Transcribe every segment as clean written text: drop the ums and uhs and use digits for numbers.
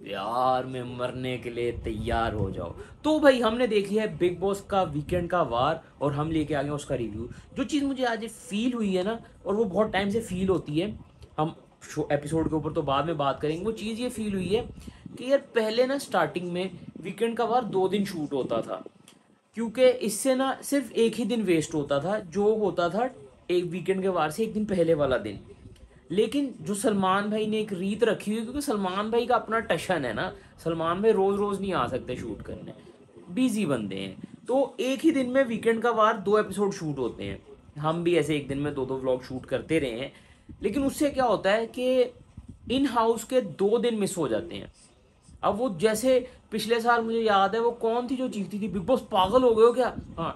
प्यार में मरने के लिए तैयार हो जाओ। तो भाई हमने देख लिया है बिग बॉस का वीकेंड का वार और हम लेके आ गए उसका रिव्यू। जो चीज़ मुझे आज फील हुई है ना, और वो बहुत टाइम से फील होती है, हम शो एपिसोड के ऊपर तो बाद में बात करेंगे, वो चीज़ ये फील हुई है कि यार पहले ना स्टार्टिंग में वीकेंड का वार 2 दिन शूट होता था, क्योंकि इससे ना सिर्फ एक ही दिन वेस्ट होता था, जो होता था एक वीकेंड के वार से एक दिन पहले वाला दिन। लेकिन जो सलमान भाई ने एक रीत रखी हुई है, क्योंकि सलमान भाई का अपना टशन है ना, सलमान भाई रोज रोज नहीं आ सकते शूट करने, बिजी बंदे हैं, तो एक ही दिन में वीकेंड का वार 2 एपिसोड शूट होते हैं। हम भी ऐसे एक दिन में 2-2 व्लॉग शूट करते रहे हैं, लेकिन उससे क्या होता है कि इन हाउस के 2 दिन मिस हो जाते हैं। अब वो जैसे पिछले साल मुझे याद है, वो कौन थी जो जीती थी, बिग बॉस पागल हो गए हो क्या? हाँ,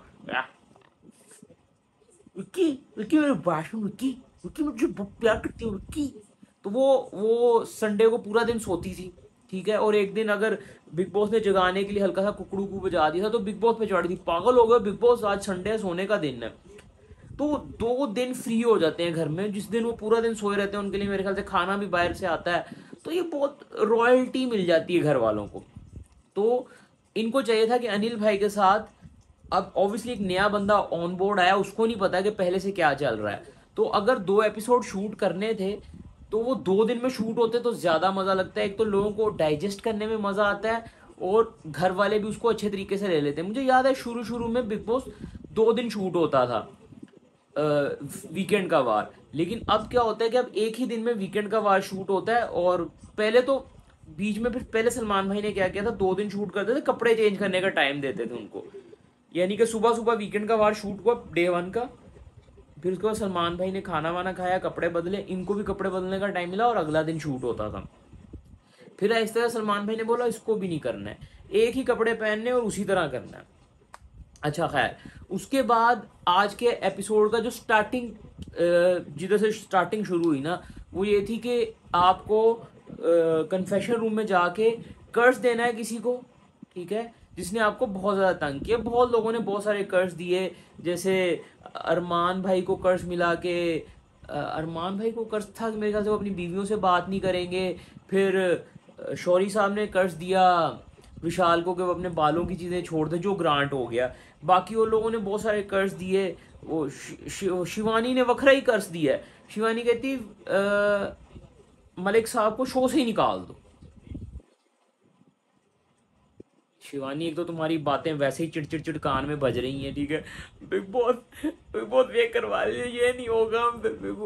विक्की, विक्की मेरे बाथरूम, विक्की, विक्की मुझे बहुत प्यार करती है विक्की। तो वो संडे को पूरा दिन सोती थी, ठीक है, और एक दिन अगर बिग बॉस ने जगाने के लिए हल्का सा कुकड़ू को बजा दिया था तो बिग बॉस पे चढ़ी थी, पागल हो गए बिग बॉस, आज संडे है, सोने का दिन है। तो 2 दिन फ्री हो जाते हैं घर में, जिस दिन वो पूरा दिन सोए रहते हैं उनके लिए मेरे ख्याल से खाना भी बाहर से आता है, तो ये बहुत रॉयल्टी मिल जाती है घर वालों को। तो इनको चाहिए था कि अनिल भाई के साथ, अब ऑब्वियसली एक नया बंदा ऑन बोर्ड आया, उसको नहीं पता कि पहले से क्या चल रहा है, तो अगर 2 एपिसोड शूट करने थे तो वो 2 दिन में शूट होते तो ज़्यादा मज़ा लगता है। एक तो लोगों को डाइजेस्ट करने में मज़ा आता है और घर वाले भी उसको अच्छे तरीके से ले लेते हैं। मुझे याद है शुरू शुरू में बिग बॉस 2 दिन शूट होता था वीकेंड का वार, लेकिन अब क्या होता है कि अब एक ही दिन में वीकेंड का वार शूट होता है। और पहले तो बीच में, फिर पहले सलमान भाई ने क्या किया था, 2 दिन शूट करते थे, कपड़े चेंज करने का टाइम देते थे उनको, यानी कि सुबह सुबह वीकेंड का वार शूट हुआ डे 1 का, फिर उसके बाद सलमान भाई ने खाना वाना खाया, कपड़े बदले, इनको भी कपड़े बदलने का टाइम मिला और अगला दिन शूट होता था। फिर इस तरह सलमान भाई ने बोला इसको भी नहीं करना है, एक ही कपड़े पहनने और उसी तरह करना है। अच्छा खैर, उसके बाद आज के एपिसोड का जो स्टार्टिंग, जिधर से स्टार्टिंग शुरू हुई ना, वो ये थी कि आपको कन्फेशन रूम में जाके कर्ज देना है किसी को, ठीक है, जिसने आपको बहुत ज़्यादा तंग किया। बहुत लोगों ने बहुत सारे कर्ज दिए, जैसे अरमान भाई को कर्ज मिला के, अरमान भाई को कर्ज था कि मेरे ख्याल से वो अपनी बीवियों से बात नहीं करेंगे। फिर शौरी साहब ने कर्ज दिया विशाल को कि वो अपने बालों की चीज़ें छोड़ दे, जो ग्रांट हो गया। बाकी वो लोगों ने बहुत सारे कर्ज दिए। वो शिवानी ने वखरा ही कर्ज दिया है। शिवानी कहती मलिक साहब को शो से ही निकाल दो। शिवानी, एक तो तुम्हारी बातें वैसे ही चिड़ चिड़ चिड़ कान में बज रही हैं, ठीक है, बिग बॉस वे करवा लीजिए, ये नहीं होगा हम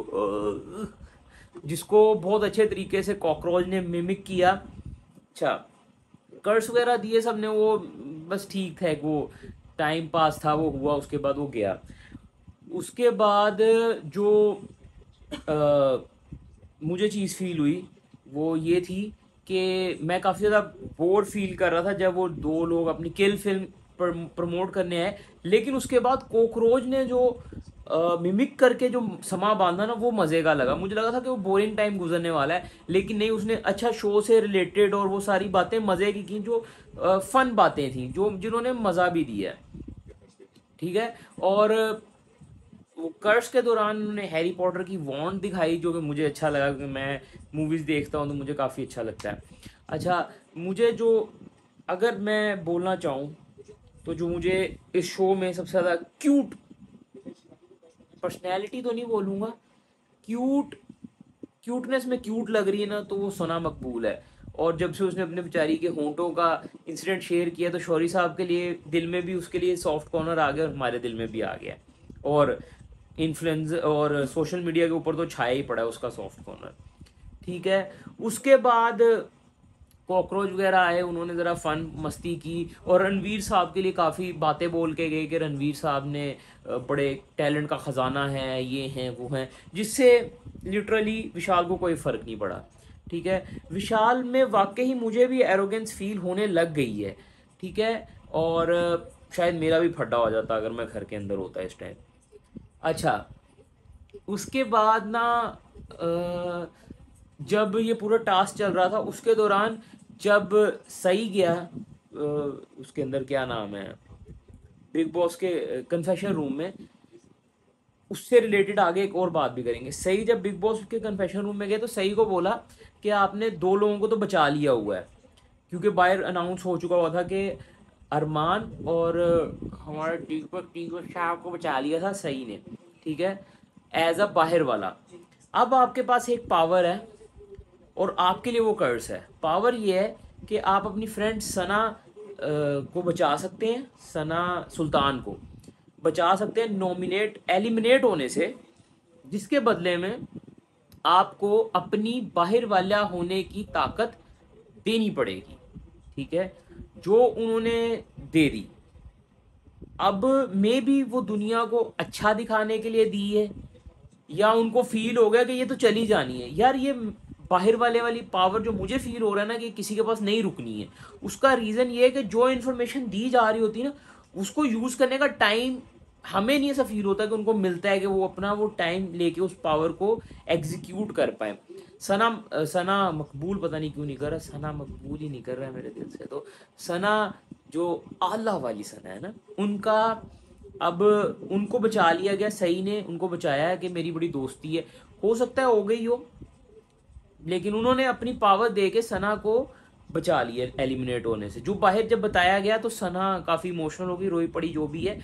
जिसको बहुत अच्छे तरीके से कॉकरोच ने मिमिक किया। अच्छा, कर्स वगैरह दिए सबने, वो बस ठीक था, वो टाइम पास था, वो हुआ, उसके बाद वो गया। उसके बाद जो अ, मुझे चीज़ फील हुई वो ये थी कि मैं काफ़ी ज़्यादा बोर फील कर रहा था जब वो 2 लोग अपनी किल फिल्म प्रमोट करने आए, लेकिन उसके बाद कोकरोच ने जो मिमिक करके जो समा बांधा ना, वो मज़े का लगा। मुझे लगा था कि वो बोरिंग टाइम गुजरने वाला है, लेकिन नहीं, उसने अच्छा शो से रिलेटेड और वो सारी बातें मज़े की जो फन बातें थी, जो जिन्होंने मज़ा भी दिया, ठीक है। और वो कर्स के दौरान उन्होंने हैरी पॉटर की वॉन्ड दिखाई, जो कि मुझे अच्छा लगा, क्योंकि मैं मूवीज़ देखता हूँ तो मुझे काफ़ी अच्छा लगता है। अच्छा, मुझे जो, अगर मैं बोलना चाहूँ तो जो मुझे इस शो में सबसे ज़्यादा क्यूट पर्सनैलिटी तो नहीं बोलूँगा, क्यूट, क्यूटनेस में क्यूट लग रही है ना, तो वो सना मकबूल है। और जब से उसने अपने बेचारी के होंठों का इंसिडेंट शेयर किया तो शौरी साहब के लिए दिल में भी उसके लिए सॉफ्ट कॉर्नर आ गया और हमारे दिल में भी आ गया। और इन्फ्लुएंस और सोशल मीडिया के ऊपर तो छाया ही पड़ा है उसका सॉफ्ट कॉर्नर, ठीक है। उसके बाद कॉकरोच वगैरह आए, उन्होंने ज़रा फन मस्ती की और रणवीर साहब के लिए काफ़ी बातें बोल के गए कि रणवीर साहब ने बड़े टैलेंट का ख़जाना है, ये हैं वो हैं, जिससे लिटरली विशाल को कोई फ़र्क नहीं पड़ा, ठीक है। विशाल में वाकई मुझे भी एरोगेंस फील होने लग गई है, ठीक है। और शायद मेरा भी फटा हो जाता अगर मैं घर के अंदर होता इस टाइम। अच्छा, उसके बाद ना जब ये पूरा टास्क चल रहा था उसके दौरान, जब सही गया उसके अंदर क्या नाम है, बिग बॉस के कन्फेशन रूम में, उससे रिलेटेड आगे एक और बात भी करेंगे। सही जब बिग बॉस के कन्फेशन रूम में गए तो सही को बोला कि आपने 2 लोगों को तो बचा लिया हुआ है, क्योंकि बाहर अनाउंस हो चुका हुआ था कि अरमान और हमारे दीपक दीपक साहब को बचा लिया था सही ने, ठीक है, एज अ बाहर वाला। अब आपके पास एक पावर है और आपके लिए वो कर्ज है। पावर ये है कि आप अपनी फ्रेंड सना को बचा सकते हैं, सना सुल्तान को बचा सकते हैं नॉमिनेट एलिमिनेट होने से, जिसके बदले में आपको अपनी बाहर वाला होने की ताकत देनी पड़ेगी, ठीक है, जो उन्होंने दे दी। अब मे भी वो दुनिया को अच्छा दिखाने के लिए दी है, या उनको फील हो गया कि ये तो चली जानी है यार। ये बाहर वाले वाली पावर जो मुझे फील हो रहा है ना कि किसी के पास नहीं रुकनी है, उसका रीज़न ये है कि जो इन्फॉर्मेशन दी जा रही होती है ना, उसको यूज़ करने का टाइम हमें नहीं ऐसा फील होता कि उनको मिलता है कि वो अपना वो टाइम लेके उस पावर को एग्जीक्यूट कर पाए। सना मकबूल पता नहीं क्यों नहीं कर रहा, सना मकबूल ही नहीं कर रहा है मेरे दिल से। तो सना जो आला वाली सना है ना, उनका अब उनको बचा लिया गया, सही ने उनको बचाया है कि मेरी बड़ी दोस्ती है, हो सकता है हो गई हो, लेकिन उन्होंने अपनी पावर दे के सना को बचा लिया एलिमिनेट होने से। जो बाहर जब बताया गया तो सना काफ़ी इमोशनल हो गई, रोई पड़ी जो भी है,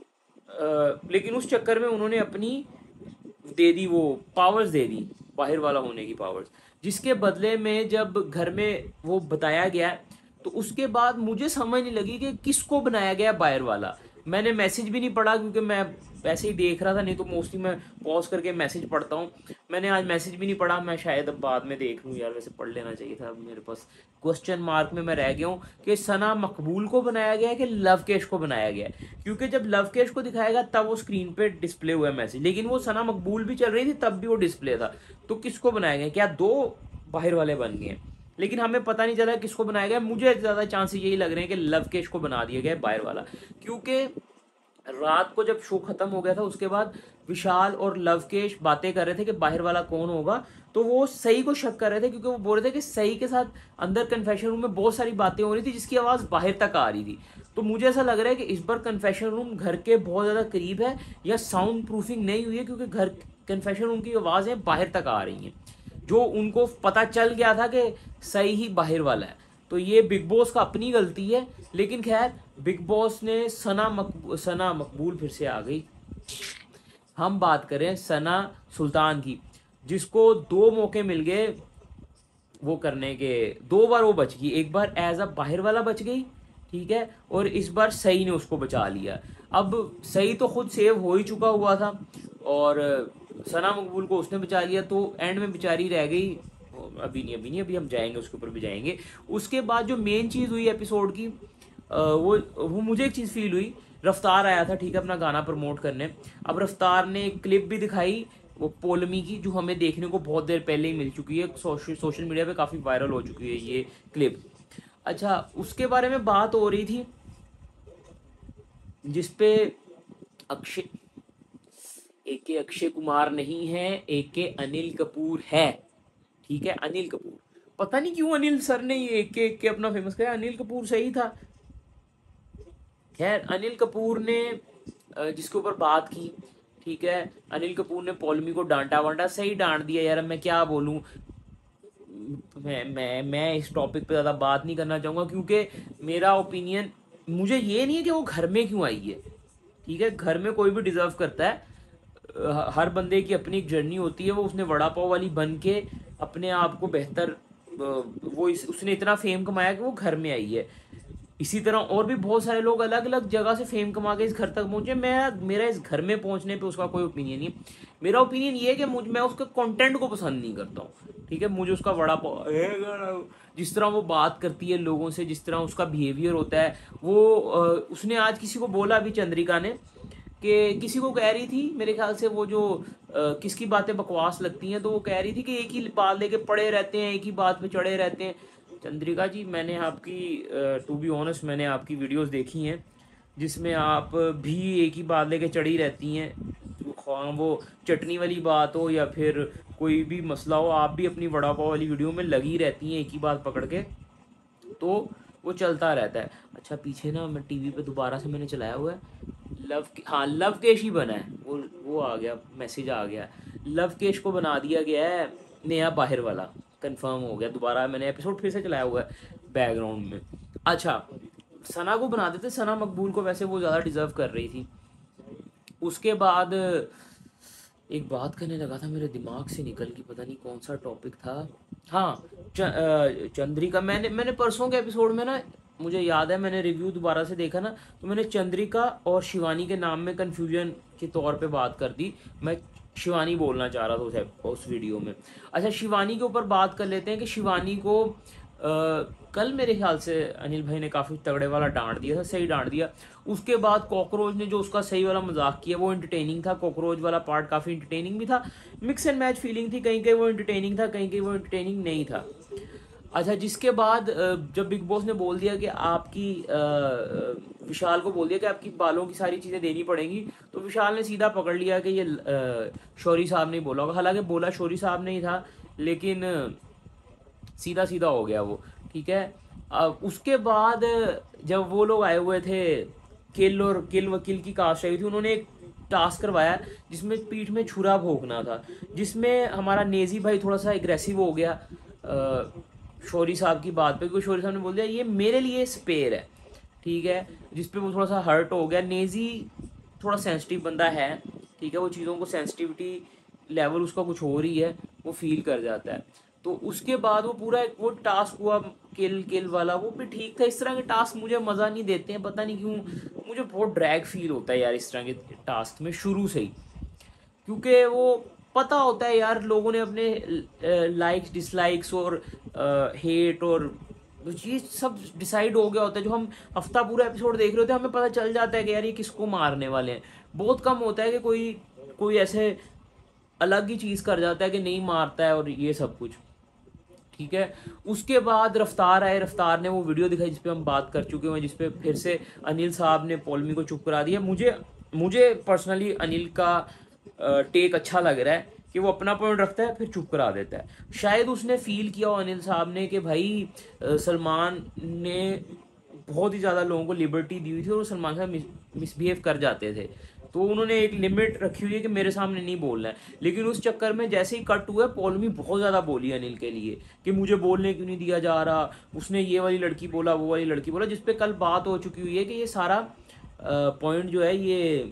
लेकिन उस चक्कर में उन्होंने अपनी दे दी, वो पावर्स दे दी, बाहर वाला होने की पावर्स, जिसके बदले में जब घर में वो बताया गया तो उसके बाद मुझे समझ नहीं लगी कि किसको बनाया गया बाहर वाला। मैंने मैसेज भी नहीं पढ़ा क्योंकि मैं वैसे ही देख रहा था, नहीं तो मोस्टली मैं पॉज करके मैसेज पढ़ता हूँ। मैंने आज मैसेज भी नहीं पढ़ा, मैं शायद अब बाद में देख लूँ यार, वैसे पढ़ लेना चाहिए था। अब मेरे पास क्वेश्चन मार्क में मैं रह गया हूँ कि सना मकबूल को बनाया गया है कि लवकेश को बनाया गया है, क्योंकि जब लवकेश को दिखाएगा तब वो स्क्रीन पे डिस्प्ले हुआ है मैसेज, लेकिन वो सना मकबूल भी चल रही थी तब भी वो डिस्प्ले था। तो किसको बनाया गया, क्या दो बाहर वाले बन गए, लेकिन हमें पता नहीं चला किसको बनाया गया। मुझे ज़्यादा चांसेस यही लग रहे हैं कि लवकेश को बना दिया गया बाहर वाला, क्योंकि रात को जब शो खत्म हो गया था उसके बाद विशाल और लवकेश बातें कर रहे थे कि बाहर वाला कौन होगा, तो वो सही को शक कर रहे थे, क्योंकि वो बोल रहे थे कि सही के साथ अंदर कन्फेशन रूम में बहुत सारी बातें हो रही थी जिसकी आवाज़ बाहर तक आ रही थी। तो मुझे ऐसा लग रहा है कि इस बार कन्फेशन रूम घर के बहुत ज़्यादा करीब है, या साउंड प्रूफिंग नहीं हुई है, क्योंकि घर कन्फेशन रूम की आवाज़ें बाहर तक आ रही हैं, जो उनको पता चल गया था कि सही ही बाहर वाला है। तो ये बिग बॉस का अपनी गलती है, लेकिन खैर बिग बॉस ने सना मकबूल फिर से आ गई। हम बात करें सना सुल्तान की, जिसको 2 मौके मिल गए वो करने के, 2 बार वो बच गई, एक बार एज अ बाहर वाला बच गई, ठीक है, और इस बार सही ने उसको बचा लिया। अब सही तो खुद सेव हो ही चुका हुआ था और सना मकबूल को उसने बचा लिया, तो एंड में बेचारी रह गई। अभी हम जाएंगे उसके ऊपर भी जाएंगे। उसके बाद जो मेन चीज़ हुई एपिसोड की, वो मुझे एक चीज़ फील हुई। रफ्तार आया था, ठीक है, अपना गाना प्रमोट करने। अब रफ्तार ने एक क्लिप भी दिखाई वो पोलमी की, जो हमें देखने को बहुत देर पहले ही मिल चुकी है, सोशल मीडिया पे काफ़ी वायरल हो चुकी है ये क्लिप। अच्छा, उसके बारे में बात हो रही थी जिसपे अक्षय एके अक्षय कुमार नहीं है, एके अनिल कपूर है, ठीक है, अनिल कपूर। पता नहीं क्यों अनिल सर ने ये एके अपना फेमस किया, अनिल कपूर सही था। खैर अनिल कपूर ने जिसके ऊपर बात की, ठीक है, अनिल कपूर ने पॉलमी को डांटा वांटा, सही डांट दिया यार। अब मैं क्या बोलूँ, मैं इस टॉपिक पे ज़्यादा बात नहीं करना चाहूँगा, क्योंकि मेरा ओपिनियन, मुझे ये नहीं है कि वो घर में क्यों आई है, ठीक है, घर में कोई भी डिजर्व करता है। हर बंदे की अपनी एक जर्नी होती है। वो उसने वड़ा पाव वाली बन के अपने आप को बेहतर उसने इतना फेम कमाया कि वो घर में आई है। इसी तरह और भी बहुत सारे लोग अलग अलग जगह से फेम कमा के इस घर तक पहुंचे। मेरा इस घर में पहुंचने पे उसका कोई ओपिनियन नहीं। मेरा ओपिनियन ये है कि मैं उसके कंटेंट को पसंद नहीं करता हूँ, ठीक है। मुझे उसका वड़ा पाव, जिस तरह वो बात करती है लोगों से, जिस तरह उसका बिहेवियर होता है, वो उसने आज किसी को बोला अभी, चंद्रिका ने, कि किसी को कह रही थी मेरे ख्याल से, वो जो किसकी बातें बकवास लगती हैं, तो वो कह रही थी कि एक ही बात लेके पड़े रहते हैं, एक ही बात पे चढ़े रहते हैं। चंद्रिका जी, मैंने आपकी टू बी ऑनेस्ट मैंने आपकी वीडियोस देखी हैं जिसमें आप भी एक ही बात लेके चढ़ी रहती हैं, वो चटनी वाली बात हो या फिर कोई भी मसला हो, आप भी अपनी वड़ा पाव वाली वीडियो में लगी रहती हैं एक ही बात पकड़ के, तो वो चलता रहता है। अच्छा, पीछे ना मैं टीवी पे दोबारा से मैंने चलाया हुआ है, हाँ लवकेश ही बना है, वो आ गया, मैसेज आ गया, लवकेश को बना दिया गया है नया बाहर वाला, कंफर्म हो गया। दोबारा मैंने एपिसोड फिर से चलाया हुआ है, बैकग्राउंड में। अच्छा, सना को बना देते, सना मकबूल को, वैसे वो ज़्यादा डिजर्व कर रही थी। उसके बाद एक बात करने लगा था, मेरे दिमाग से निकल गई, पता नहीं कौन सा टॉपिक था। हाँ, चंद्रिका, मैंने परसों के एपिसोड में ना, मुझे याद है मैंने रिव्यू दोबारा से देखा ना, तो मैंने चंद्रिका और शिवानी के नाम में कन्फ्यूजन के तौर पे बात कर दी। मैं शिवानी बोलना चाह रहा था उस वीडियो में। अच्छा, शिवानी के ऊपर बात कर लेते हैं कि शिवानी को कल मेरे ख्याल से अनिल भाई ने काफ़ी तगड़े वाला डांट दिया था, सही डांट दिया। उसके बाद कॉकरोच ने जो उसका सही वाला मजाक किया वो इंटरटेनिंग था, कॉकरोच वाला पार्ट काफ़ी इंटरटेनिंग भी था, मिक्स एंड मैच फीलिंग थी, कहीं कहीं वो इंटरटेनिंग था, कहीं कहीं वो इंटरटेनिंग नहीं था। अच्छा, जिसके बाद जब बिग बॉस ने बोल दिया कि आपकी विशाल को बोल दिया कि आपकी बालों की सारी चीज़ें देनी पड़ेंगी, तो विशाल ने सीधा पकड़ लिया कि ये शौरी साहब ने बोला होगा। हालांकि बोला शौरी साहब नहीं था, लेकिन सीधा सीधा हो गया वो, ठीक है। अब उसके बाद जब वो लोग आए हुए थे, किल वकील की कास्ट आई थी, उन्होंने एक टास्क करवाया जिसमें पीठ में छुरा भोंकना था, जिसमें हमारा नेजी भाई थोड़ा सा एग्रेसिव हो गया शौरी साहब की बात पे, क्योंकि शौरी साहब ने बोल दिया ये मेरे लिए स्पेयर है, ठीक है, जिसपे वो थोड़ा सा हर्ट हो गया। नेजी थोड़ा सेंसिटिव बंदा है, ठीक है, वो चीज़ों को सेंसिटिविटी लेवल उसका कुछ हो रही है, वो फील कर जाता है। तो उसके बाद वो पूरा वो टास्क हुआ किल किल वाला, वो भी ठीक था। इस तरह के टास्क मुझे मज़ा नहीं देते हैं, पता नहीं क्यों, मुझे बहुत ड्रैग फील होता है यार इस तरह के टास्क में शुरू से ही, क्योंकि वो पता होता है यार लोगों ने अपने लाइक्स डिसलाइक्स और हेट और ये सब डिसाइड हो गया होता है। जो हम हफ्ता पूरा एपिसोड देख रहे होते हैं, हमें पता चल जाता है कि यार ये किसको मारने वाले हैं। बहुत कम होता है कि कोई कोई ऐसे अलग ही चीज़ कर जाता है कि नहीं मारता है और ये सब कुछ, ठीक है। उसके बाद रफ्तार आए, रफ्तार ने वो वीडियो दिखाई जिसपे हम बात कर चुके हैं, जिसपे फिर से अनिल साहब ने पॉलमी को चुप करा दिया। मुझे पर्सनली अनिल का टेक अच्छा लग रहा है कि वो अपना पॉइंट रखता है फिर चुप करा देता है। शायद उसने फील किया हो अनिल साहब ने कि भाई सलमान ने बहुत ही ज़्यादा लोगों को लिबर्टी दी हुई थी और सलमान साहब मिसबिहेव कर जाते थे, तो उन्होंने एक लिमिट रखी हुई है कि मेरे सामने नहीं बोलना है। लेकिन उस चक्कर में जैसे ही कट हुआ, पॉलमी बहुत ज़्यादा बोली अनिल के लिए कि मुझे बोलने क्यों नहीं दिया जा रहा, उसने ये वाली लड़की बोला, वो वाली लड़की बोला, जिसपे कल बात हो चुकी हुई है कि ये सारा पॉइंट जो है ये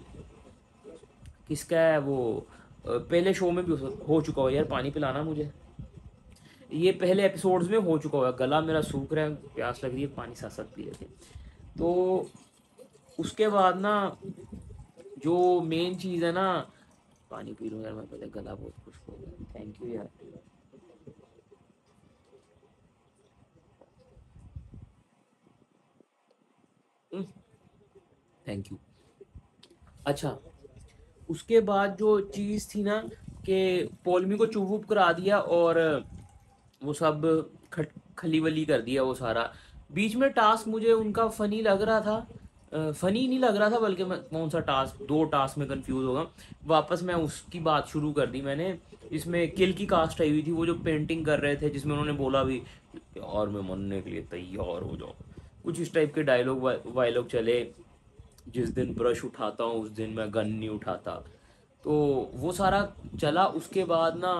किसका है, वो पहले शो में भी हो चुका हो। यार पानी पिलाना मुझे, ये पहले एपिसोड्स में हो चुका हुआ है, गला मेरा सूख रहा है, प्यास लग रही है, पानी साथ साथ पी लेते। तो उसके बाद ना जो मेन चीज़ है ना, पानी पी लूँ यार मैं पहले, गला बहुत खुश्क हो गया, थैंक यू यार। Thank you. अच्छा, उसके बाद जो चीज़ थी ना कि पॉलमी को चुप वुप करा दिया और वो सब खली वली कर दिया वो सारा। बीच में टास्क मुझे उनका फ़नी लग रहा था, फ़नी नहीं लग रहा था, बल्कि मैं कौन सा टास्क, दो टास्क में कंफ्यूज होगा। वापस मैं उसकी बात शुरू कर दी मैंने, जिसमें किल की कास्ट आई हुई थी, वो जो पेंटिंग कर रहे थे, जिसमें उन्होंने बोला भी यार मैं मरने के लिए तैयार हो जाओ, कुछ इस टाइप के डायलॉग वायलॉग चले। जिस दिन ब्रश उठाता हूँ उस दिन मैं गन नहीं उठाता, तो वो सारा चला। उसके बाद ना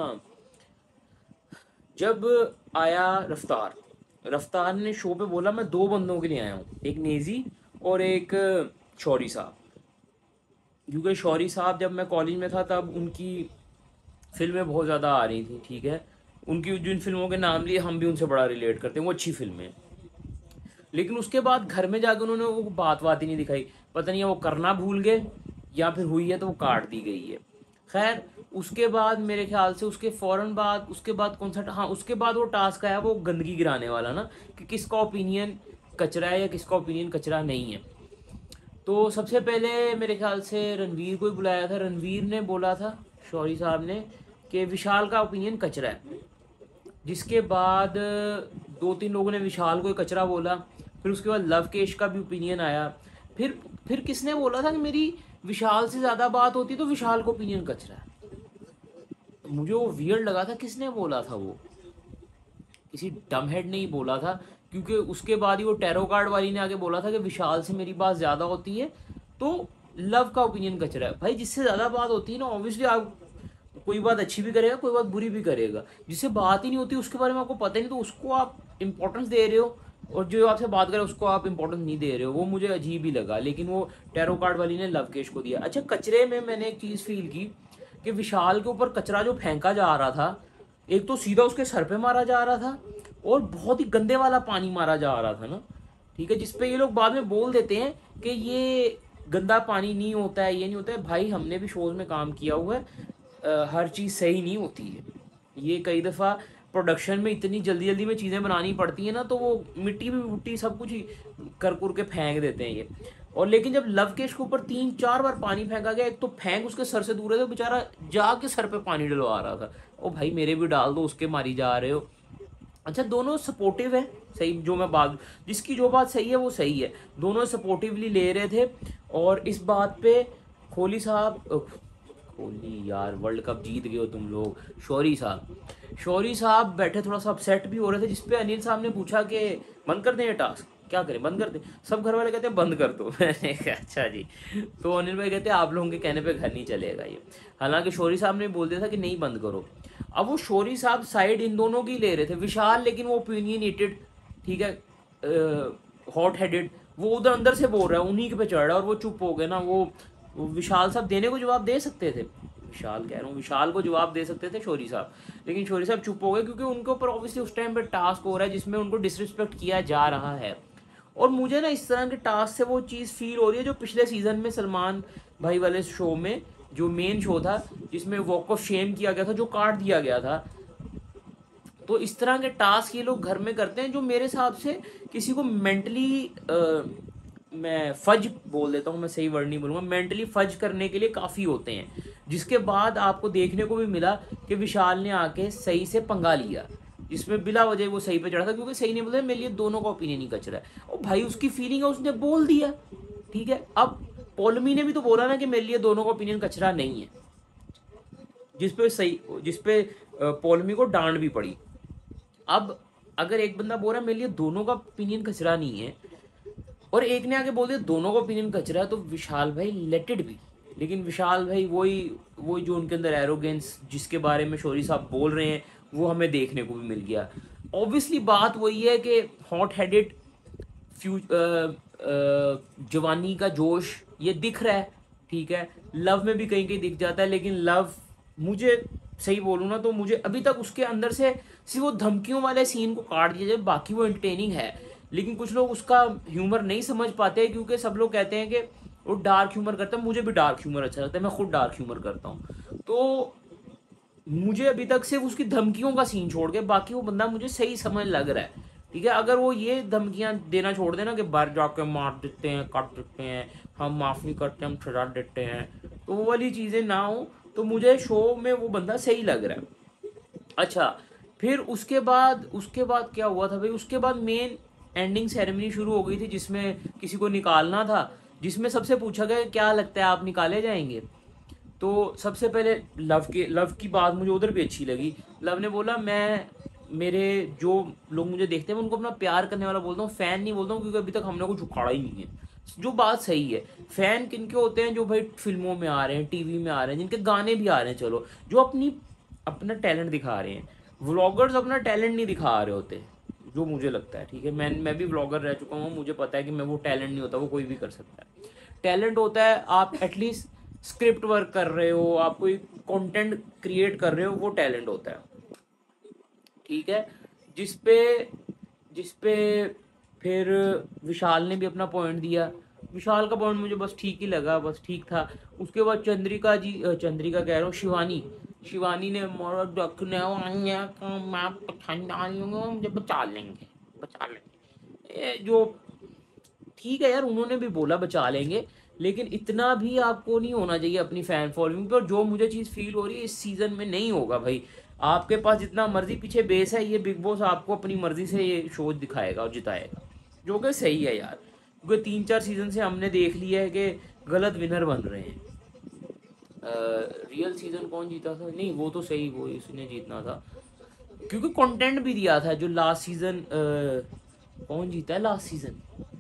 जब आया रफ्तार, रफ्तार ने शो पे बोला मैं दो बंदों के लिए आया हूँ, एक नेजी और एक शौरी साहब। क्योंकि शौरी साहब जब मैं कॉलेज में था तब उनकी फिल्में बहुत ज़्यादा आ रही थी, ठीक है, उनकी जिन फिल्मों के नाम लिए हम भी उनसे बड़ा रिलेट करते हैं, वो अच्छी फिल्में। लेकिन उसके बाद घर में जाकर उन्होंने वो बात ही नहीं दिखाई, पता नहीं है वो करना भूल गए या फिर हुई है तो वो काट दी गई है। खैर, उसके बाद मेरे ख्याल से उसके फ़ौरन बाद, उसके बाद कौन सा, हाँ उसके बाद वो टास्क आया वो गंदगी गिराने वाला ना, कि किसका ओपिनियन कचरा है या किसका ओपिनियन कचरा नहीं है। तो सबसे पहले मेरे ख्याल से रणवीर को ही बुलाया था, रणवीर ने बोला था शौरी साहब ने कि विशाल का ओपिनियन कचरा है। जिसके बाद दो तीन लोगों ने विशाल को कचरा बोला, फिर उसके बाद लवकेश का भी ओपिनियन आया, फिर किसने बोला था कि मेरी विशाल से ज़्यादा बात होती तो विशाल को ओपिनियन कचरा है। मुझे वो वियर्ड लगा था, किसने बोला था वो, किसी डम हेड ने ही बोला था, क्योंकि उसके बाद ही वो टैरो कार्ड वाली ने आगे बोला था कि विशाल से मेरी बात ज़्यादा होती है तो लव का ओपिनियन कचरा है। भाई जिससे ज़्यादा बात होती है ना, ऑब्वियसली आप कोई बात अच्छी भी करेगा, कोई बात बुरी भी करेगा। जिससे बात ही नहीं होती उसके बारे में आपको पता ही नहीं, तो उसको आप इंपॉर्टेंस दे रहे हो, और जो आपसे बात करे उसको आप इंपॉर्टेंस नहीं दे रहे हो, वो मुझे अजीब ही लगा। लेकिन वो टैरो कार्ड वाली ने लवकेश को दिया। अच्छा, कचरे में मैंने एक चीज़ फील की कि विशाल के ऊपर कचरा जो फेंका जा रहा था, एक तो सीधा उसके सर पे मारा जा रहा था और बहुत ही गंदे वाला पानी मारा जा रहा था ना, ठीक है, जिसपे ये लोग बाद में बोल देते हैं कि ये गंदा पानी नहीं होता है, ये नहीं होता है। भाई हमने भी शोज में काम किया हुआ है, हर चीज़ सही नहीं होती है। ये कई दफ़ा प्रोडक्शन में इतनी जल्दी जल्दी में चीज़ें बनानी पड़ती हैं ना, तो वो मिट्टी भी वुट्टी सब कुछ ही कर कुर के फेंक देते हैं ये। और लेकिन जब लवकेश के ऊपर 3-4 बार पानी फेंका गया, एक तो फेंक उसके सर से दूर है, तो बेचारा जाके सर पे पानी डलवा रहा था। ओ भाई मेरे भी डाल दो, उसके मारी जा रहे हो। अच्छा, दोनों सपोर्टिव है, सही जो मैं बात, जिसकी जो बात सही है वो सही है, दोनों सपोर्टिवली ले रहे थे। और इस बात पे कोहली साहब, कोहली यार वर्ल्ड कप जीत गए हो तुम लोग, शौरी साहब बैठे थोड़ा सा अपसेट भी हो रहे थे, जिसपे अनिल साहब ने पूछा कि बंद कर दें ये टास्क, क्या करें, बंद कर दें। सब घर वाले कहते हैं बंद कर दो। मैंने कहा अच्छा जी। तो अनिल भाई कहते हैं आप लोगों के कहने पे घर नहीं चलेगा ये। हालांकि शौरी साहब ने बोल दिया था कि नहीं बंद करो। अब वो शौरी साहब साइड इन दोनों की ले रहे थे, विशाल लेकिन वो ओपिनियनेटेड, ठीक है, हॉट हेडेड, वो उधर अंदर से बोल रहा है, उन्हीं के पे चढ़ रहा है, और वो चुप हो गए ना। वो विशाल साहब देने को जवाब दे सकते थे, विशाल कह रहा हूँ, विशाल को जवाब दे सकते थे शौरी साहब, लेकिन शौरी साहब चुप हो गए क्योंकि उनके ऊपर ऑब्वियसली उस टाइम पे टास्क हो रहा है जिसमें उनको डिसरिस्पेक्ट किया जा रहा है। और मुझे ना इस तरह के टास्क से वो चीज़ फील हो रही है जो पिछले सीजन में सलमान भाई वाले शो में, जो मेन शो था जिसमें वॉक ऑफ शेम किया गया था, जो काट दिया गया था, तो इस तरह के टास्क ये लोग घर में करते हैं जो मेरे हिसाब से किसी को मेंटली, मैं फज बोल देता हूँ, मैं सही वर्ड नहीं बोलूँगा, मेंटली फज करने के लिए काफ़ी होते हैं। जिसके बाद आपको देखने को भी मिला कि विशाल ने आके सही से पंगा लिया, जिसमें बिला वजह वो सही पे चढ़ा था, क्योंकि सही नहीं बोलते मेरे लिए दोनों का ओपिनियन ही कचरा है। और भाई उसकी फीलिंग है, उसने बोल दिया, ठीक है। अब पौलमी ने भी तो बोला ना कि मेरे लिए दोनों का ओपिनियन कचरा नहीं है, जिसपे पौलमी को डांट भी पड़ी। अब अगर एक बंदा बोल रहा है मेरे लिए दोनों का ओपिनियन कचरा नहीं है, और एक ने आके बोल दिया दोनों का ओपिनियन कचरा है, तो विशाल भाई लेट इट बी। लेकिन विशाल भाई वही जो उनके अंदर एरोगेंस जिसके बारे में शौरी साहब बोल रहे हैं, वो हमें देखने को भी मिल गया। ऑब्वियसली बात वही है कि हॉट हेडेड जवानी का जोश ये दिख रहा है, ठीक है, लव में भी कहीं कहीं दिख जाता है। लेकिन लव, मुझे सही बोलूँ ना, तो मुझे अभी तक उसके अंदर से सिर्फ वो धमकियों वाले सीन को काट दिया जाए, बाकी वो एंटरटेनिंग है। लेकिन कुछ लोग उसका ह्यूमर नहीं समझ पाते, क्योंकि सब लोग कहते हैं कि वो डार्क ह्यूमर करता है। मुझे भी डार्क ह्यूमर अच्छा लगता है, मैं खुद डार्क ह्यूमर करता हूँ। तो मुझे अभी तक सिर्फ उसकी धमकियों का सीन छोड़ के बाकी वो बंदा मुझे सही समझ लग रहा है, ठीक है। अगर वो ये धमकियां देना छोड़ देना कि बाहर जाके मार देते हैं, काट देते हैं, हम माफ़ नहीं करते, हम सजा देते हैं, तो वो वाली चीज़ें ना हो, तो मुझे शो में वो बंदा सही लग रहा है। अच्छा, फिर उसके बाद क्या हुआ था भाई, उसके बाद मेन एंडिंग सेरेमनी शुरू हो गई थी, जिसमें किसी को निकालना था, जिसमें सबसे पूछा गया क्या लगता है आप निकाले जाएंगे। तो सबसे पहले लव की बात मुझे उधर भी अच्छी लगी। लव ने बोला मैं, मेरे जो लोग मुझे देखते हैं मैं उनको अपना प्यार करने वाला बोलता हूँ, फ़ैन नहीं बोलता हूँ, क्योंकि अभी तक हमने कुछ उखाड़ा ही नहीं है। जो बात सही है, फ़ैन किनके होते हैं, जो भाई फिल्मों में आ रहे हैं, टीवी में आ रहे हैं, जिनके गाने भी आ रहे हैं, चलो, जो अपना टैलेंट दिखा रहे हैं। व्लॉगर्स अपना टैलेंट नहीं दिखा रहे होते, जो मुझे लगता है, ठीक है। मैं भी व्लॉगर रह चुका हूँ, मुझे पता है कि मैं वो टैलेंट नहीं होता, वो कोई भी कर सकता है। टैलेंट होता है आप एटलीस्ट स्क्रिप्ट वर्क कर रहे हो, आप कोई कंटेंट क्रिएट कर रहे हो, वो टैलेंट होता है, ठीक है। जिसपे जिसपे फिर विशाल ने भी अपना पॉइंट दिया। विशाल का पॉइंट मुझे बस ठीक ही लगा, बस ठीक था। उसके बाद चंद्रिका कह रहा हूँ, शिवानी ने मोरा रखने मैं पसंद आऊंगा, मुझे बचा लेंगे ये जो, ठीक है यार, उन्होंने भी बोला बचा लेंगे, लेकिन इतना भी आपको नहीं होना चाहिए अपनी फैन फॉलोइंग पे। और जो मुझे चीज़ फील हो रही है इस सीज़न में नहीं होगा भाई। आपके पास जितना मर्जी पीछे बेस है, ये बिग बॉस आपको अपनी मर्जी से ये शो दिखाएगा और जिताएगा, जो कि सही है यार, क्योंकि 3-4 सीज़न से हमने देख लिया है कि गलत विनर बन रहे हैं। रियल सीज़न कौन जीता था, नहीं वो तो सही, वो इसने जीतना था, क्योंकि कंटेंट भी दिया था। जो लास्ट सीज़न कौन जीता है लास्ट सीज़न,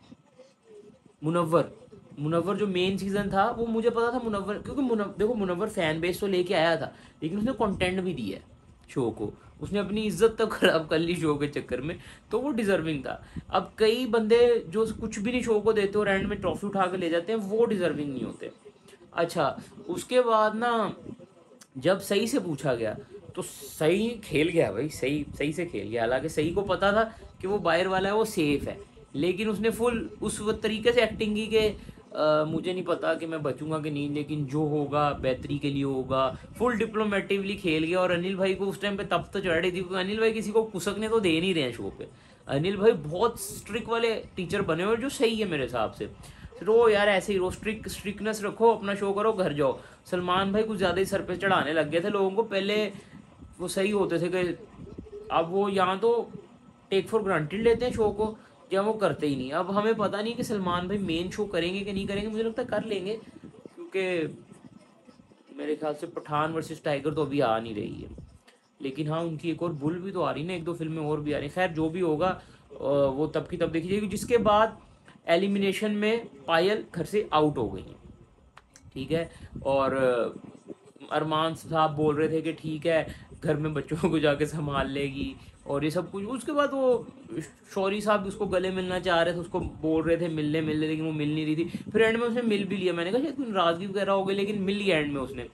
मुनव्वर जो मेन सीजन था, वो मुझे पता था मुनव्वर, क्योंकि देखो मुनव्वर फैन बेस तो लेके आया था, लेकिन उसने कंटेंट भी दिया है शो को, उसने अपनी इज्जत तक खराब कर ली शो के चक्कर में, तो वो डिजर्विंग था। अब कई बंदे जो कुछ भी नहीं शो को देते और एंड में ट्रॉफी उठा के ले जाते हैं, वो डिजर्विंग नहीं होते। अच्छा, उसके बाद ना जब सही से पूछा गया तो सही खेल गया भाई, सही सही से खेल गया। हालांकि सही को पता था कि वो बाहर वाला है, वो सेफ है, लेकिन उसने फुल उस तरीके से एक्टिंग की कि मुझे नहीं पता कि मैं बचूंगा कि नहीं, लेकिन जो होगा बेहतरी के लिए होगा। फुल डिप्लोमेटिवली खेल गया। और अनिल भाई को उस टाइम पे तब तो चढ़ रही थी, क्योंकि अनिल भाई किसी को कुसकने तो दे नहीं रहे हैं शो पे। अनिल भाई बहुत स्ट्रिक्ट वाले टीचर बने हुए, जो सही है मेरे हिसाब से। रो यार, ऐसे ही रो, स्ट्रिक्टनेस रखो, अपना शो करो, घर जाओ। सलमान भाई कुछ ज़्यादा ही सर पे चढ़ाने लग गए थे लोगों को। पहले वो सही होते थे कि अब वो यहाँ तो टेक फॉर ग्रांटेड लेते हैं शो को, या वो करते ही नहीं। अब हमें पता नहीं कि सलमान भाई मेन शो करेंगे कि नहीं करेंगे, मुझे लगता है कर लेंगे, क्योंकि मेरे ख्याल से पठान वर्सेस टाइगर तो अभी आ नहीं रही है। लेकिन हाँ, उनकी एक और बुल भी तो आ रही ना, एक दो फिल्में और भी आ रही। खैर जो भी होगा वो तब की तब देखी जाएगी। जिसके बाद एलिमिनेशन में पायल घर से आउट हो गई है, ठीक है। और अरमान साहब बोल रहे थे कि ठीक है, घर में बच्चों को जाके संभाल लेगी और ये सब कुछ। उसके बाद वो शौरी साहब उसको गले मिलना चाह रहे थे, उसको बोल रहे थे मिलने मिलने, लेकिन वो मिल नहीं रही थी। फिर एंड में उसने मिल भी लिया। मैंने कहा शायद कोई नाराजगी वगैरह हो गई, लेकिन मिल लिया एंड में उसने।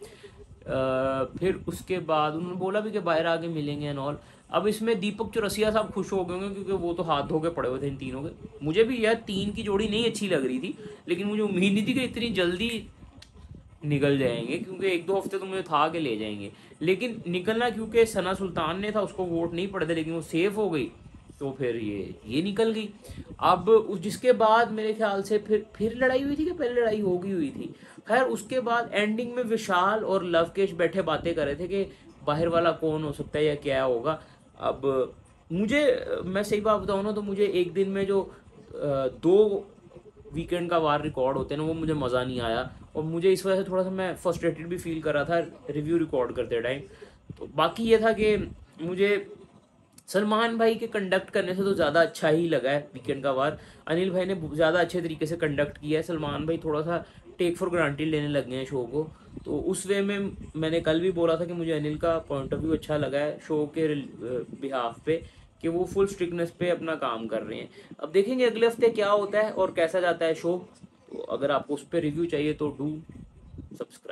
फिर उसके बाद उन्होंने बोला भी कि बाहर आके मिलेंगे एंड ऑल। अब इसमें दीपक चौरसिया साहब खुश हो गए होंगे, क्योंकि वो तो हाथ धो के पड़े हुए थे इन तीनों के। मुझे भी यार तीन की जोड़ी नहीं अच्छी लग रही थी, लेकिन मुझे उम्मीद नहीं थी कि इतनी जल्दी निकल जाएंगे, क्योंकि एक दो हफ्ते तो मुझे था कि ले जाएंगे। लेकिन निकलना, क्योंकि सना सुल्तान ने था, उसको वोट नहीं पड़े थे, लेकिन वो सेफ हो गई, तो फिर ये निकल गई। अब जिसके बाद मेरे ख्याल से फिर लड़ाई हुई थी कि पहले लड़ाई हो गई हुई थी। खैर उसके बाद एंडिंग में विशाल और लवकेश बैठे बातें कर रहे थे कि बाहर वाला कौन हो सकता है या क्या होगा। अब मुझे, मैं सही बात बताऊँ ना, तो मुझे एक दिन में जो दो वीकेंड का वार रिकॉर्ड होते हैं ना, वो मुझे मज़ा नहीं आया। और मुझे इस वजह से थोड़ा सा मैं फ्रस्ट्रेटेड भी फील कर रहा था रिव्यू रिकॉर्ड करते टाइम। तो बाकी ये था कि मुझे सलमान भाई के कंडक्ट करने से तो ज़्यादा अच्छा ही लगा है वीकेंड का वार। अनिल भाई ने ज़्यादा अच्छे तरीके से कंडक्ट किया है। सलमान भाई थोड़ा सा टेक फॉर ग्रांटेड लेने लग गए हैं शो को। तो उस वे में मैंने कल भी बोला था कि मुझे अनिल का पॉइंट ऑफ व्यू अच्छा लगा है शो के बिहाफ पे, कि वो फुल स्ट्रिक्टनेस पे अपना काम कर रहे हैं। अब देखेंगे अगले हफ्ते क्या होता है और कैसा जाता है शो। तो अगर आपको उस पर रिव्यू चाहिए तो डू सब्सक्राइब।